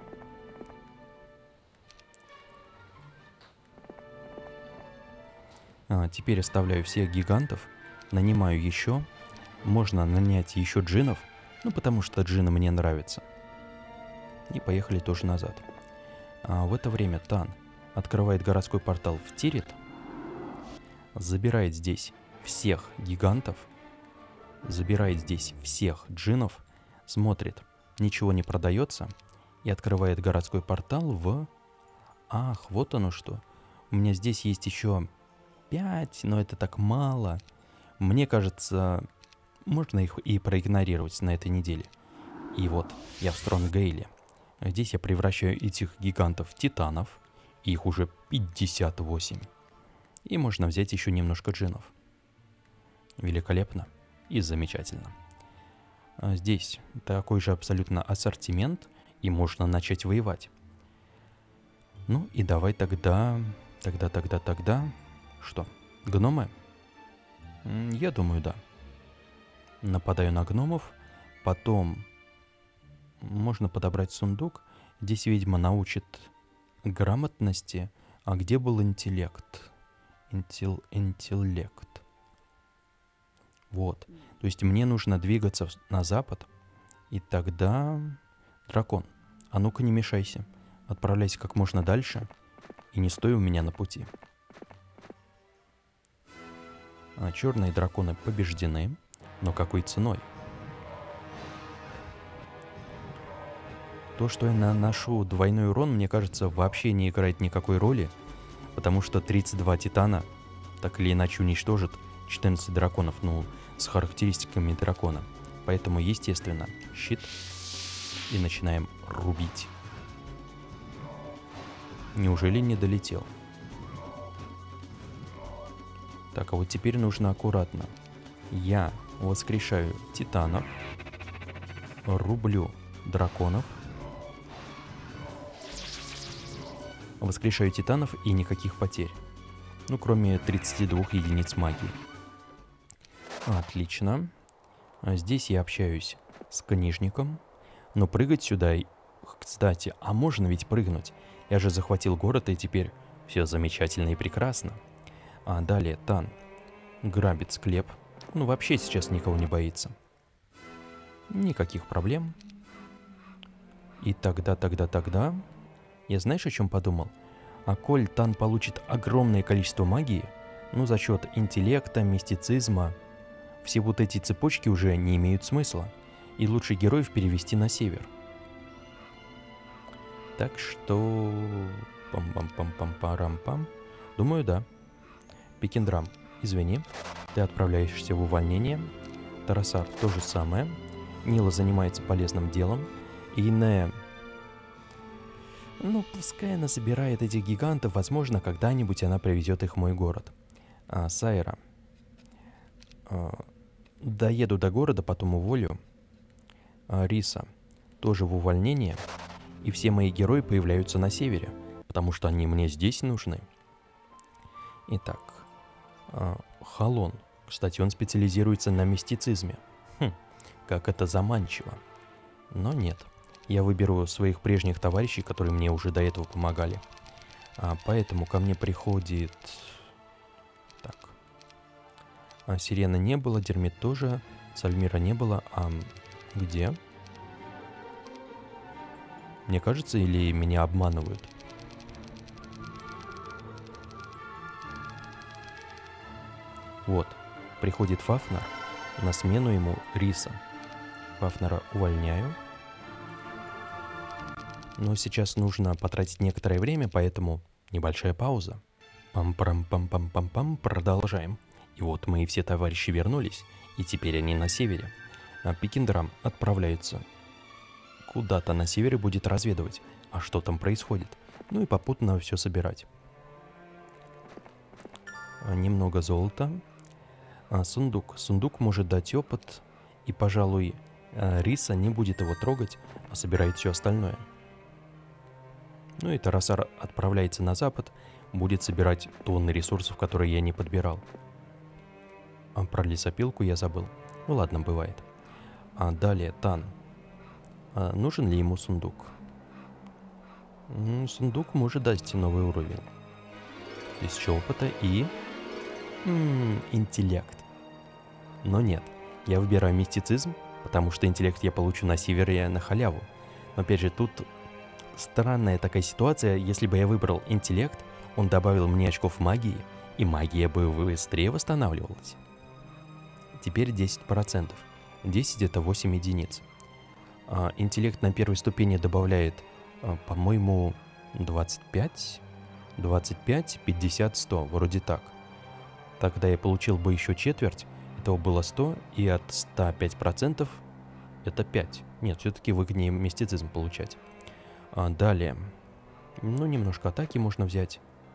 Speaker 1: Теперь оставляю всех гигантов, нанимаю еще. Можно нанять еще джинов, ну потому что джины мне нравятся. И поехали тоже назад. В это время Тан открывает городской портал в Тирит, забирает здесь всех гигантов, забирает здесь всех джинов, смотрит, ничего не продается, и открывает городской портал в... Ах, вот оно что. У меня здесь есть еще 5, но это так мало. Мне кажется, можно их и проигнорировать на этой неделе. И вот, я в Стронгейле. Здесь я превращаю этих гигантов в титанов. Их уже 58. И можно взять еще немножко джинов. Великолепно и замечательно. Здесь такой же абсолютно ассортимент, и можно начать воевать. Ну и давай тогда... Что? Гномы? Я думаю, да. Нападаю на гномов. Потом можно подобрать сундук. Здесь ведьма научит грамотности. А где был интеллект? Интеллект. Вот. То есть мне нужно двигаться на запад. И тогда... Дракон, а ну-ка не мешайся. Отправляйся как можно дальше. И не стой у меня на пути. Черные драконы побеждены. Но какой ценой? То, что я наношу двойной урон, мне кажется, вообще не играет никакой роли. Потому что 32 титана так или иначе уничтожит 14 драконов, ну, с характеристиками дракона. Поэтому, естественно, щит. И начинаем рубить. Неужели не долетел? Так, а вот теперь нужно аккуратно. Я воскрешаю титанов. Рублю драконов. Воскрешаю титанов и никаких потерь. Ну, кроме 32 единиц магии. Отлично. Здесь я общаюсь с книжником. Но прыгать сюда... Кстати, а можно ведь прыгнуть? Я же захватил город, и теперь все замечательно и прекрасно. Далее Тан грабит склеп. Ну, вообще сейчас никого не боится. Никаких проблем. И тогда... Я знаешь, о чем подумал? А коль Тан получит огромное количество магии, ну, за счет интеллекта, мистицизма, все вот эти цепочки уже не имеют смысла. И лучше героев перевести на север. Так что... Пам-пам-пам-пам-парам-пам. Думаю, да. Пекиндрам, извини. Ты отправляешься в увольнение. Тарасар то же самое. Нила занимается полезным делом. Инея... Ну, пускай она собирает этих гигантов. Возможно, когда-нибудь она приведет их в мой город. Сайра. Доеду до города, потом уволю. Риса тоже в увольнение. И все мои герои появляются на севере, потому что они мне здесь нужны. Итак, Халон. Кстати, он специализируется на мистицизме. Как это заманчиво. Но нет. Я выберу своих прежних товарищей, которые мне уже до этого помогали. Поэтому ко мне приходит... Так. Сирена не было, Дермит тоже, Сальмира не было. Где? Мне кажется, или меня обманывают? Вот, приходит Фафнар, на смену ему Риса. Фафнара увольняю. Но сейчас нужно потратить некоторое время, поэтому небольшая пауза. Пам-парам-пам-пам-пам-пам, продолжаем. И вот мы и все товарищи вернулись, и теперь они на севере. Пекиндрам отправляется куда-то на севере, будет разведывать, а что там происходит. Ну и попутно все собирать. Немного золота. Сундук. Сундук может дать опыт, и, пожалуй, Риса не будет его трогать, а собирает все остальное. Ну и Тарасар отправляется на запад, будет собирать тонны ресурсов, которые я не подбирал. Про лесопилку я забыл. Ну ладно, бывает. Далее Тан. Нужен ли ему сундук? Сундук может дать новый уровень. 1000 опыта и... интеллект. Но нет, я выбираю мистицизм, потому что интеллект я получу на севере на халяву. Но опять же, тут странная такая ситуация. Если бы я выбрал интеллект, он добавил мне очков магии, и магия бы быстрее восстанавливалась. Теперь 10%. 10 это 8 единиц. Интеллект на первой ступени добавляет, по-моему, 25, 50, 100, вроде так. Тогда я получил бы еще четверть, этого было 100, и от 105% это 5. Нет, все-таки выгоднее мистицизм получать. Далее, ну, немножко атаки можно взять.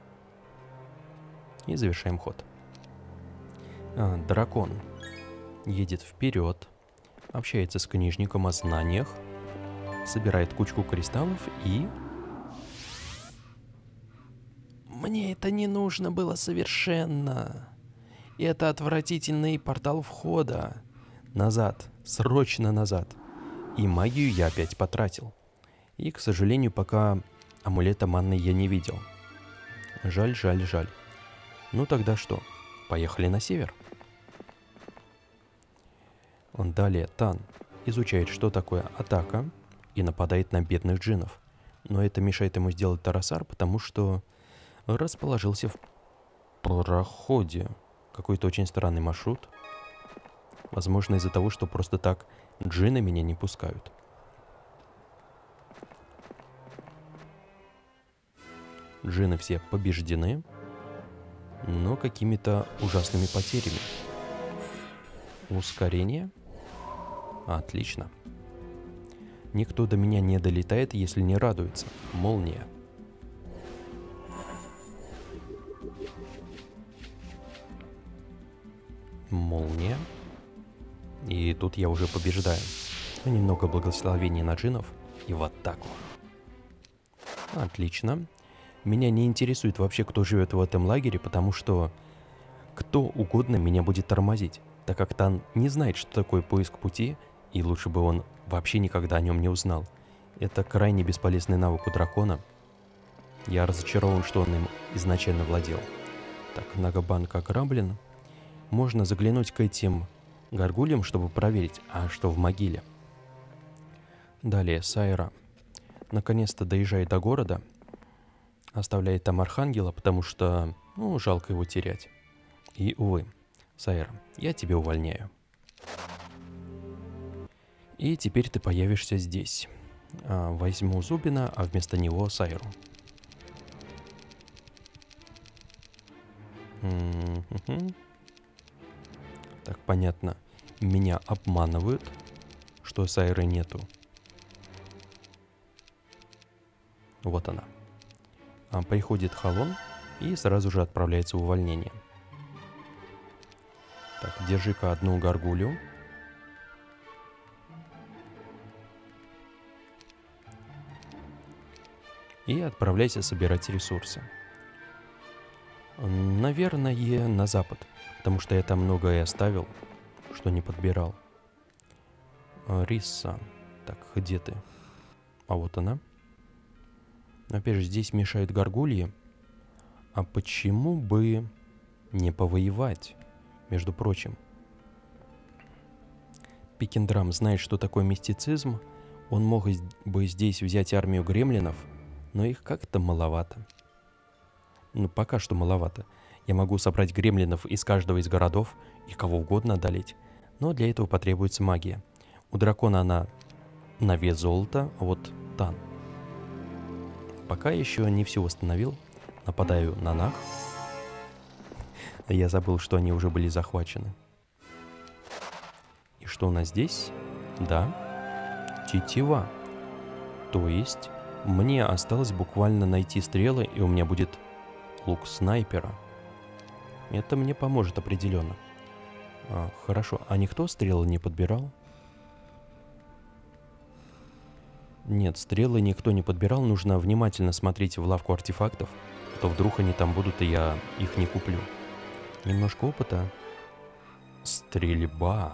Speaker 1: И завершаем ход. Дракон едет вперед, общается с книжником о знаниях, собирает кучку кристаллов и... Мне это не нужно было совершенно. Это отвратительный портал входа. Назад. Срочно назад. И магию я опять потратил. И, к сожалению, пока амулета манны я не видел. Жаль, жаль, жаль. Ну тогда что? Поехали на север. Далее Тан изучает, что такое атака, и нападает на бедных джиннов. Но это мешает ему сделать Тарасар, потому что расположился в проходе. Какой-то очень странный маршрут. Возможно, из-за того, что просто так джинны меня не пускают. Джинны все побеждены, но какими-то ужасными потерями. Ускорение. Отлично. Никто до меня не долетает, если не радуется. Молния. Молния. И тут я уже побеждаю. Немного благословения на джиннов и в атаку. Отлично. Меня не интересует вообще, кто живет в этом лагере, потому что кто угодно меня будет тормозить, так как Тан не знает, что такое поиск пути, и лучше бы он вообще никогда о нем не узнал. Это крайне бесполезный навык у дракона. Я разочарован, что он им изначально владел. Так, Нагабанк ограблен. Можно заглянуть к этим горгульям, чтобы проверить, а что в могиле. Далее Сайра наконец-то доезжает до города. Оставляет там Архангела, потому что, ну, жалко его терять. И, увы, Сайра, я тебя увольняю. И теперь ты появишься здесь. Возьму Зубина, а вместо него Сайру. Так, понятно. Меня обманывают, что Сайры нету. Вот она. Приходит Халон и сразу же отправляется в увольнение. Так, держи-ка одну горгулью. И отправляйся собирать ресурсы. Наверное, на запад, потому что я там многое оставил, что не подбирал. Риса. Так, где ты? А вот она. Опять же, здесь мешают горгульи. А почему бы не повоевать, между прочим? Пикендрам знает, что такое мистицизм. Он мог бы здесь взять армию гремлинов, но их как-то маловато. Ну, пока что маловато. Я могу собрать гремлинов из каждого из городов и кого угодно одолеть. Но для этого потребуется магия. У дракона она на вес золота, а вот Тан. Пока еще не все восстановил. Нападаю на Нах. Я забыл, что они уже были захвачены. И что у нас здесь? Да, тетива. То есть мне осталось буквально найти стрелы, и у меня будет лук снайпера. Это мне поможет определенно. Хорошо, а никто стрелы не подбирал? Нет, стрелы никто не подбирал. Нужно внимательно смотреть в лавку артефактов, а то вдруг они там будут, и я их не куплю. Немножко опыта. Стрельба.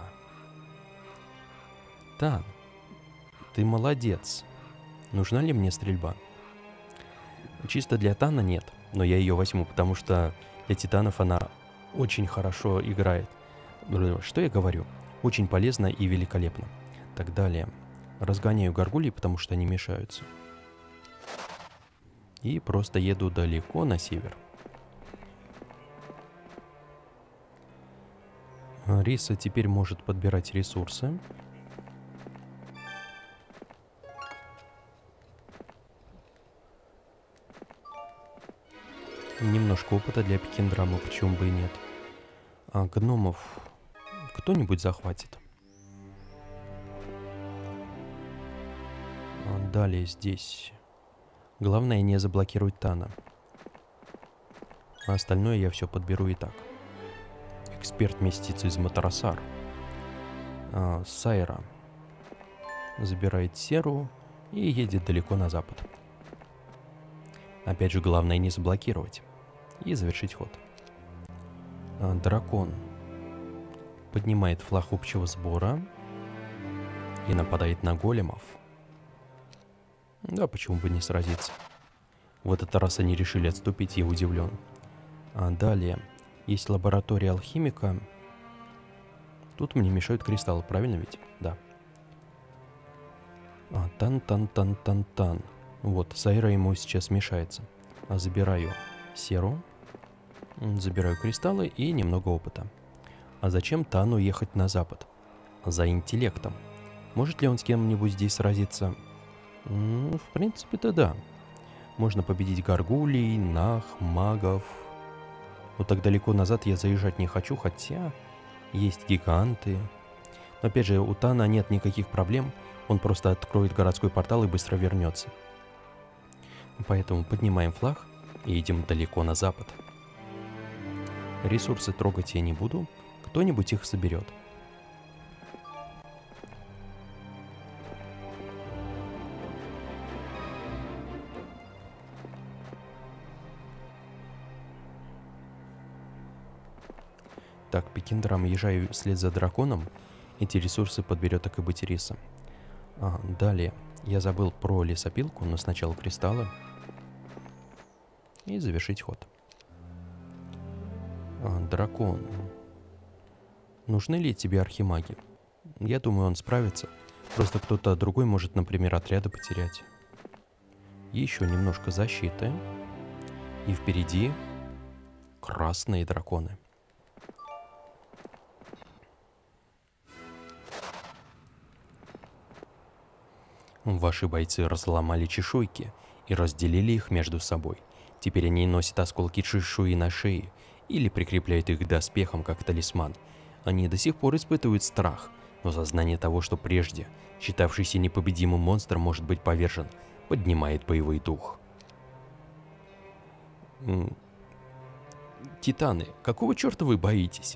Speaker 1: Тан, ты молодец. Нужна ли мне стрельба? Чисто для Тана нет, но я ее возьму, потому что для титанов она очень хорошо играет. Что я говорю? Очень полезно и великолепно. Так, далее. Разгоняю горгулей, потому что они мешаются. И просто еду далеко на север. Риса теперь может подбирать ресурсы. Немножко опыта для Пикендрама, почему бы и нет. А гномов кто-нибудь захватит? Далее здесь. Главное не заблокировать Тана. А остальное я все подберу и так. Эксперт мистицизма Тарасар. Сайра забирает Серу и едет далеко на запад. Опять же, главное не заблокировать. И завершить ход. Дракон поднимает флаг общего сбора и нападает на големов. Да, почему бы не сразиться? В этот раз они решили отступить, я удивлен. Далее, есть лаборатория алхимика. Тут мне мешают кристаллы, правильно ведь? Да. Тан-тан-тан-тан-тан. Вот, Сайра ему сейчас мешается. Забираю серу. Забираю кристаллы и немного опыта. А зачем Тану ехать на запад? За интеллектом. Может ли он с кем-нибудь здесь сразиться? В принципе-то да. Можно победить горгулей, нах, магов. Но так далеко назад я заезжать не хочу, хотя есть гиганты. Но опять же, у Тана нет никаких проблем. Он просто откроет городской портал и быстро вернется. Поэтому поднимаем флаг и идем далеко на запад. Ресурсы трогать я не буду. Кто-нибудь их соберет. Так, Пекиндрам, езжаю вслед за драконом. Эти ресурсы подберет, так и быть, Риса. Далее, я забыл про лесопилку, но сначала кристаллы. И завершить ход. Дракон. Нужны ли тебе архимаги? Я думаю, он справится. Просто кто-то другой может, например, отряды потерять. Еще немножко защиты. И впереди красные драконы. Ваши бойцы разломали чешуйки и разделили их между собой. Теперь они носят осколки чешуи на шее или прикрепляют их к доспехам как талисман. Они до сих пор испытывают страх, но сознание того, что прежде считавшийся непобедимым монстр может быть повержен, поднимает боевой дух. Титаны, какого черта вы боитесь?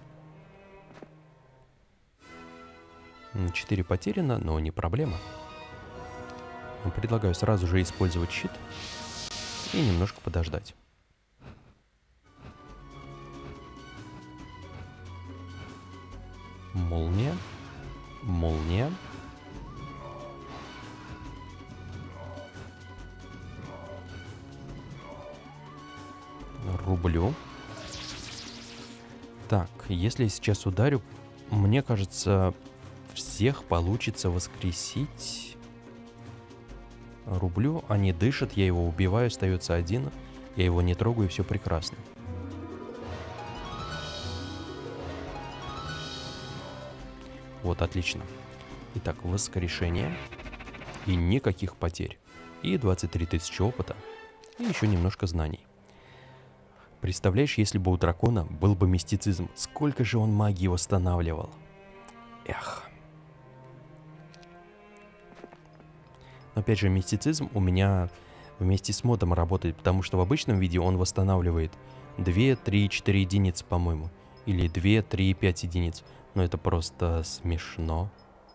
Speaker 1: 4 потеряно, но не проблема. Предлагаю сразу же использовать щит и немножко подождать. Молния. Молния. Рублю. Так, если я сейчас ударю, мне кажется, всех получится воскресить. Рублю, они дышат, я его убиваю, остается один. Я его не трогаю, все прекрасно. Вот, отлично. Итак, воскрешение. И никаких потерь. И 23 тысячи опыта. И еще немножко знаний. Представляешь, если бы у дракона был бы мистицизм, сколько же он магии восстанавливал. Эх. Но опять же, мистицизм у меня вместе с модом работает, потому что в обычном виде он восстанавливает 2, 3, 4 единицы, по-моему. Или 2, 3, 5 единиц. Но это просто смешно.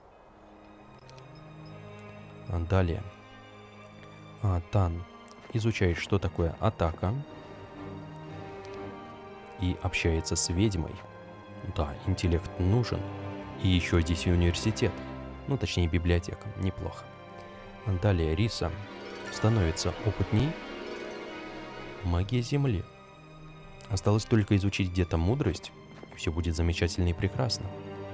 Speaker 1: Далее. Тан изучает, что такое атака. И общается с ведьмой. Да, интеллект нужен. И еще здесь университет. Ну, точнее, библиотека. Неплохо. Далее Риса становится опытней. Магия Земли. Осталось только изучить где-то мудрость. И все будет замечательно и прекрасно.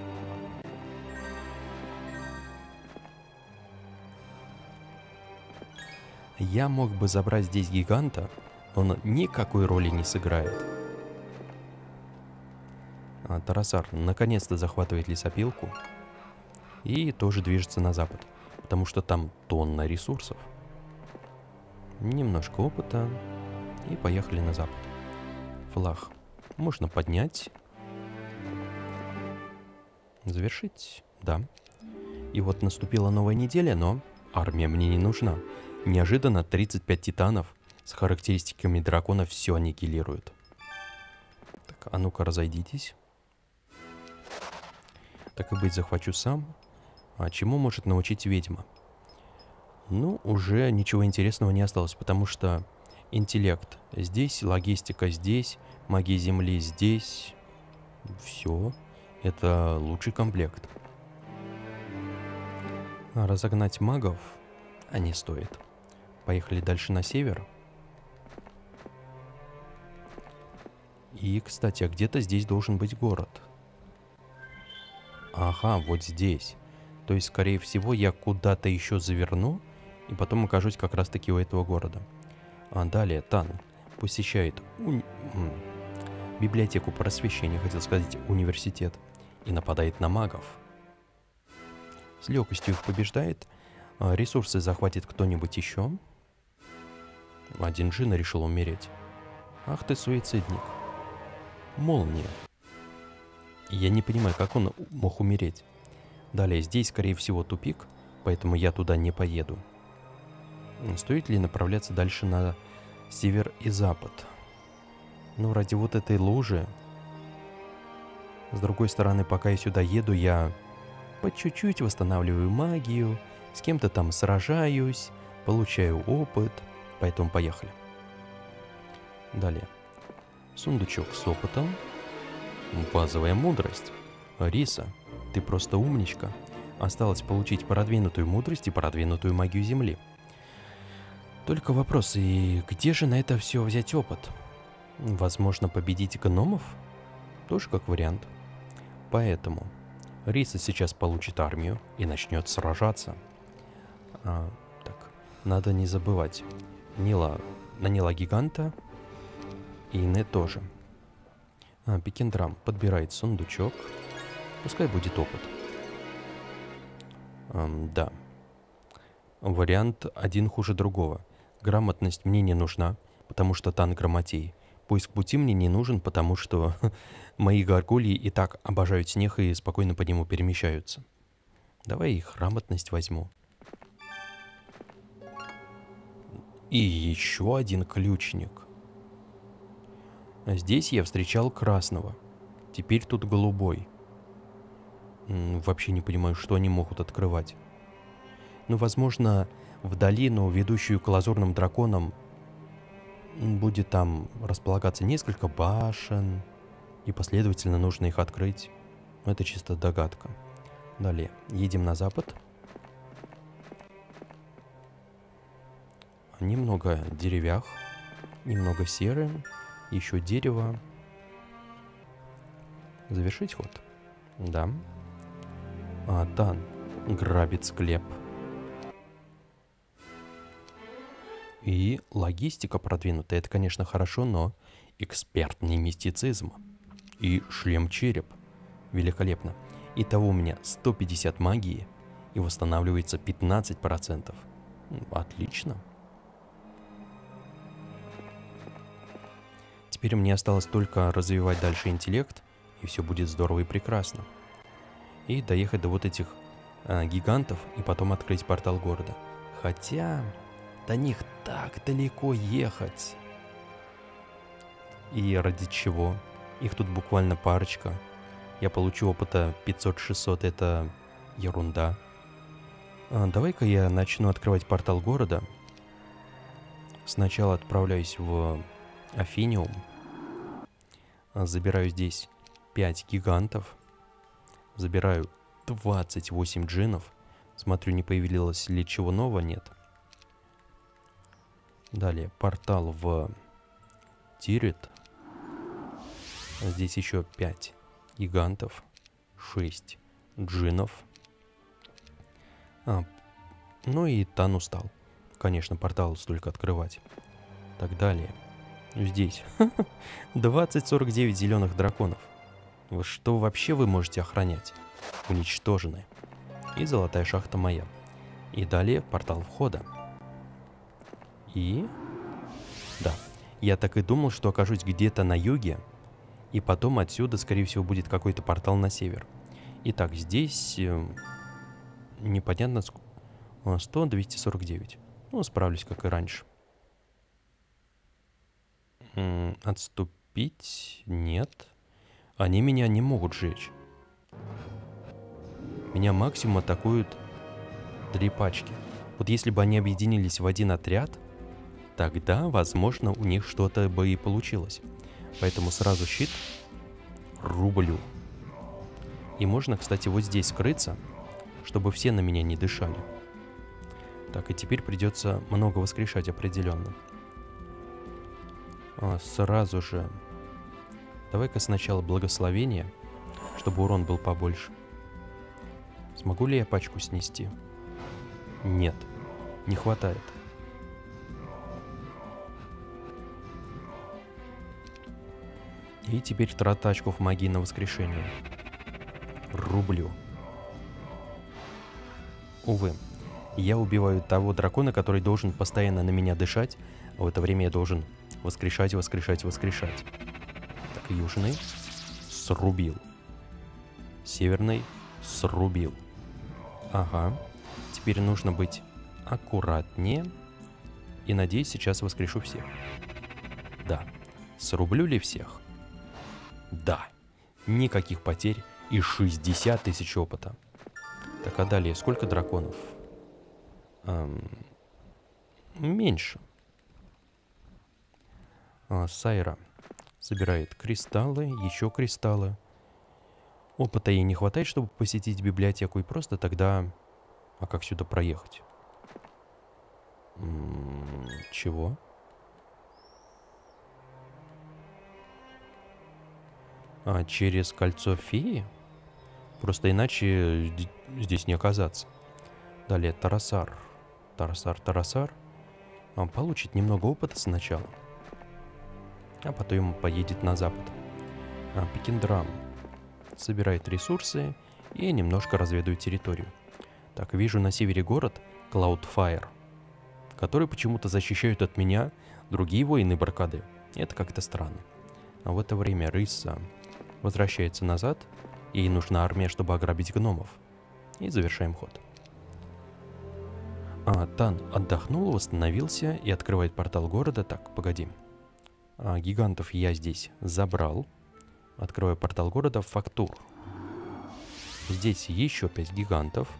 Speaker 1: Я мог бы забрать здесь гиганта, но он никакой роли не сыграет. Тарасар наконец-то захватывает лесопилку и тоже движется на запад, потому что там тонна ресурсов. Немножко опыта и поехали на запад. Флаг можно поднять. Завершить, да. И вот наступила новая неделя, но армия мне не нужна. Неожиданно 35 титанов с характеристиками дракона все аннигилируют. Так, а ну-ка разойдитесь. Так и быть, захвачу сам. А чему может научить ведьма? Ну, уже ничего интересного не осталось, потому что интеллект здесь, логистика здесь, магия Земли здесь. Все, это лучший комплект. Разогнать магов не стоит. Поехали дальше на север. И, кстати, а где-то здесь должен быть город. Ага, вот здесь. То есть, скорее всего, я куда-то еще заверну, и потом окажусь как раз-таки у этого города. Далее, Тан посещает библиотеку просвещения, хотел сказать университет, и нападает на магов. С легкостью их побеждает. Ресурсы захватит кто-нибудь еще. Один джин решил умереть. Ах ты суицидник. Молния. Я не понимаю, как он мог умереть. Далее, здесь, скорее всего, тупик, поэтому я туда не поеду. Стоит ли направляться дальше на север и запад? Ну, ради вот этой лужи. С другой стороны, пока я сюда еду, я по чуть-чуть восстанавливаю магию, с кем-то там сражаюсь, получаю опыт, поэтому поехали. Далее. Сундучок с опытом. Базовая мудрость. Риса, ты просто умничка. Осталось получить продвинутую мудрость и продвинутую магию Земли. Только вопрос, и где же на это все взять опыт? Возможно, победить гномов? Тоже как вариант. Поэтому Риса сейчас получит армию и начнет сражаться. Так, надо не забывать. Нила наняла гиганта, и Ине тоже. Пикендрам подбирает сундучок. Пускай будет опыт. Да. Вариант один хуже другого. Грамотность мне не нужна, потому что Тан грамотей. Поиск пути мне не нужен, потому что мои горгульи и так обожают снег и спокойно по нему перемещаются. Давай их грамотность возьму. И еще один ключник. Здесь я встречал красного. Теперь тут голубой. Вообще не понимаю, что они могут открывать. Ну, возможно, в долину, ведущую к лазурным драконам, будет там располагаться несколько башен, и последовательно нужно их открыть. Но это чисто догадка. Далее, едем на запад. Немного деревях, немного серы, еще дерево. Завершить ход? Да. Тан грабит склеп. И логистика продвинутая, это, конечно, хорошо, но экспертный мистицизм. И шлем-череп. Великолепно. Итого у меня 150 магии и восстанавливается 15%. Отлично. Теперь мне осталось только развивать дальше интеллект, и все будет здорово и прекрасно. И доехать до вот этих гигантов, и потом открыть портал города. Хотя до них так далеко ехать. И ради чего? Их тут буквально парочка. Я получу опыта 500-600, это ерунда. Давай-ка я начну открывать портал города. Сначала отправляюсь в Афиниум. Забираю здесь 5 гигантов. Забираю 28 джинов. Смотрю, не появилось ли чего нового, нет. Далее портал в Тирит. Здесь еще 5 гигантов, 6 джинов. Ну и Тан устал. Конечно, портал столько открывать. Так, далее. Здесь 20-49 зеленых драконов. Что вообще вы можете охранять? Уничтожены. И золотая шахта моя. И далее портал входа. И... да, я так и думал, что окажусь где-то на юге. И потом отсюда, скорее всего, будет какой-то портал на север. Итак, здесь... непонятно... 100-249. Ну, справлюсь, как и раньше. Отступить? Нет. Они меня не могут сжечь. Меня максимум атакуют 3 пачки. Вот если бы они объединились в один отряд, тогда, возможно, у них что-то бы и получилось. Поэтому сразу щит. Рублю. И можно, кстати, вот здесь скрыться, чтобы все на меня не дышали. Так, и теперь придется много воскрешать определенно. Сразу же. Давай-ка сначала благословение, чтобы урон был побольше. Смогу ли я пачку снести? Нет, не хватает. И теперь трата очков магии на воскрешение. Рублю. Увы, я убиваю того дракона, который должен постоянно на меня дышать, а в это время я должен воскрешать, воскрешать, воскрешать. Так, южный срубил. Северный срубил. Ага. Теперь нужно быть аккуратнее. И надеюсь, сейчас воскрешу всех. Да. Срублю ли всех? Да. Никаких потерь и 60 тысяч опыта. Так, а далее сколько драконов? Меньше. Сайра собирает кристаллы, еще кристаллы. Опыта ей не хватает, чтобы посетить библиотеку, и просто тогда... А как сюда проехать? Чего? Через кольцо феи? Просто иначе здесь не оказаться. Далее Тарасар. Тарасар. Он получит немного опыта сначала. А потом поедет на запад. Пекиндрам собирает ресурсы и немножко разведывает территорию. Так, вижу на севере город Cloudfire, который почему-то защищают от меня другие воины Баркады. Это как-то странно. А в это время Рыса возвращается назад. Ей нужна армия, чтобы ограбить гномов. И завершаем ход. Тан отдохнул, восстановился и открывает портал города. Так, погоди. Гигантов я здесь забрал. Открываю портал города. Фактур. Здесь еще 5 гигантов.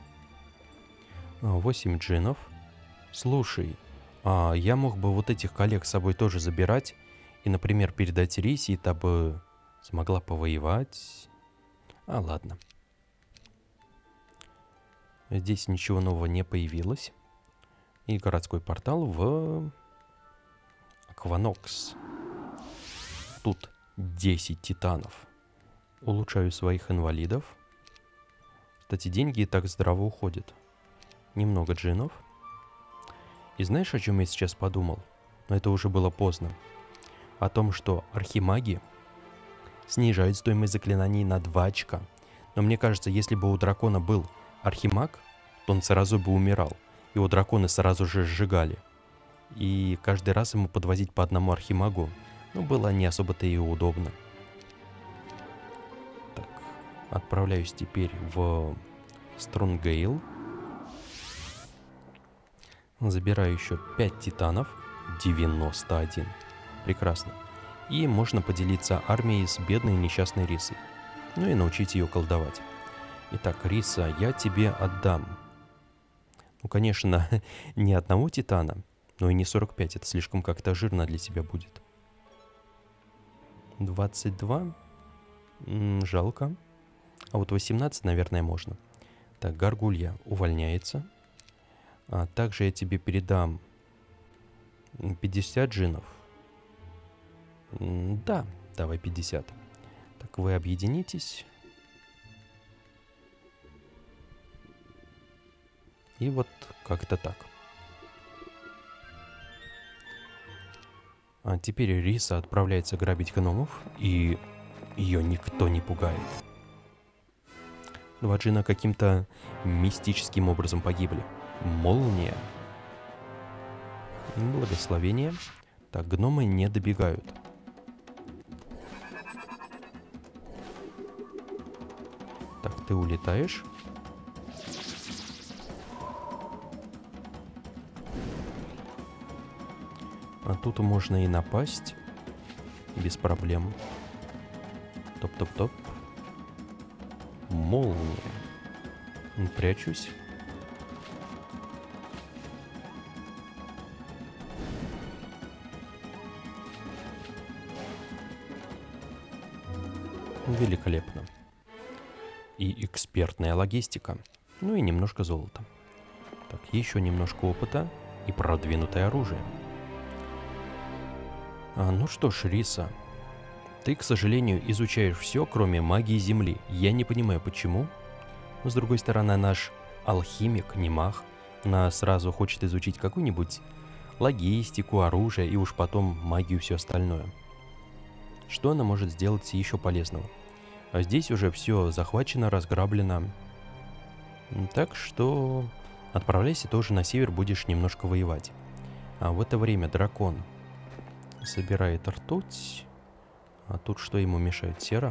Speaker 1: 8 джинов. Слушай, я мог бы вот этих коллег с собой тоже забирать. И, например, передать Рисе, и та бы смогла повоевать. Ладно. Здесь ничего нового не появилось. И городской портал в Акванокс. Тут 10 титанов. Улучшаю своих инвалидов. Кстати, деньги и так здраво уходят. Немного джинов. И знаешь, о чем я сейчас подумал? Но это уже было поздно. О том, что архимаги снижают стоимость заклинаний на 2 очка. Но мне кажется, если бы у дракона был архимаг, то он сразу бы умирал. Его драконы сразу же сжигали. И каждый раз ему подвозить по одному архимагу, было не особо-то и удобно. Так, отправляюсь теперь в Стронгейл. Забираю еще 5 титанов. 91. Прекрасно. И можно поделиться армией с бедной несчастной Рисой. Ну и научить ее колдовать. Итак, Риса, я тебе отдам. Ну, конечно, не одного титана, но и не 45. Это слишком как-то жирно для тебя будет. 22. Жалко. А вот 18, наверное, можно. Так, Гаргулья увольняется. Также я тебе передам 50 джинов. Да, давай 50. Так, вы объединитесь. И вот как-то так. Теперь Риса отправляется грабить гномов, и ее никто не пугает. 2 джина каким-то мистическим образом погибли. Молния. Благословение. Так, гномы не добегают. Так, ты улетаешь. Тут можно и напасть. Без проблем. Топ-топ-топ. Молния. Прячусь. Великолепно. И экспертная логистика. Ну и немножко золота. Так, еще немножко опыта и продвинутое оружие. Ну что ж, Риса, ты, к сожалению, изучаешь все, кроме магии Земли. Я не понимаю, почему. Но, с другой стороны, наш алхимик, не маг, она сразу хочет изучить какую-нибудь логистику, оружие и уж потом магию и все остальное. Что она может сделать еще полезного? А здесь уже все захвачено, разграблено. Так что отправляйся тоже на север, будешь немножко воевать. А в это время дракон собирает ртуть. А тут что ему мешает? Сера.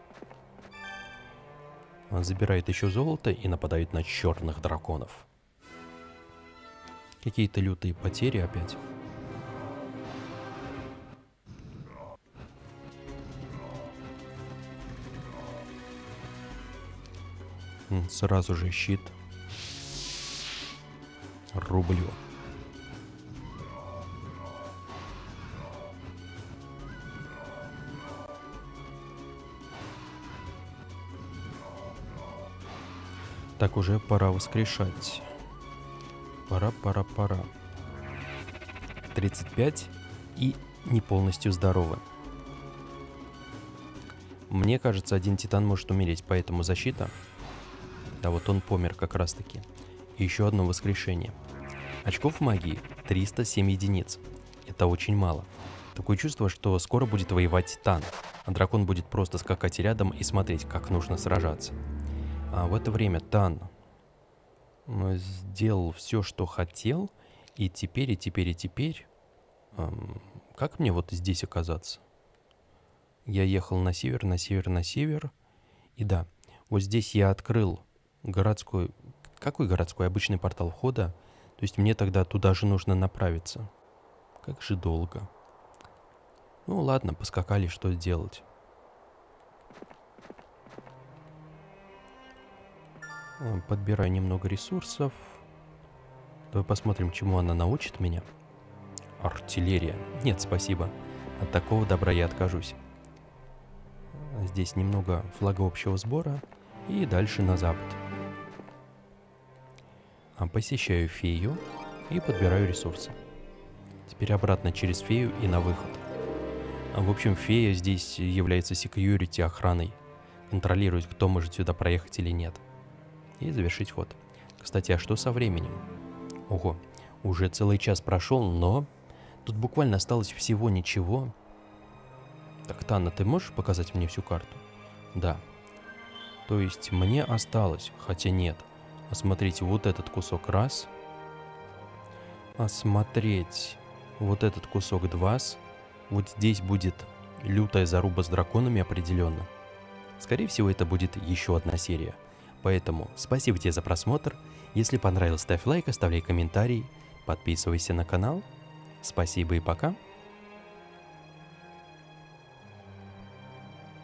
Speaker 1: Он забирает еще золото и нападает на черных драконов. Какие-то лютые потери опять. Сразу же щит. Рублю. Так, уже пора воскрешать. Пора. 35 и не полностью здоровы. Мне кажется, один титан может умереть, поэтому защита. Да, вот он помер как раз таки. И еще одно воскрешение. Очков магии 307 единиц. Это очень мало. Такое чувство, что скоро будет воевать титан, а дракон будет просто скакать рядом и смотреть, как нужно сражаться. А в это время Тан сделал все, что хотел, и теперь, как мне вот здесь оказаться? Я ехал на север, и да, вот здесь я открыл городской, какой городской? Обычный портал входа, то есть мне тогда туда же нужно направиться. Как же долго. Ну ладно, поскакали, что делать. Подбираю немного ресурсов. Давай посмотрим, чему она научит меня. Артиллерия. Нет, спасибо. От такого добра я откажусь. Здесь немного флага общего сбора. И дальше на запад. Посещаю фею и подбираю ресурсы. Теперь обратно через фею и на выход. В общем, фея здесь является секьюрити, охраной. Контролирует, кто может сюда проехать или нет. И завершить ход. Кстати, а что со временем? Ого, уже целый час прошел, но тут буквально осталось всего ничего. Так, Танна, ты можешь показать мне всю карту? Да. То есть мне осталось, хотя нет. Осмотреть вот этот кусок раз. Осмотреть вот этот кусок два. Вот здесь будет лютая заруба с драконами определенно. Скорее всего, это будет еще одна серия. Поэтому спасибо тебе за просмотр. Если понравилось, ставь лайк, оставляй комментарий, подписывайся на канал. Спасибо и пока.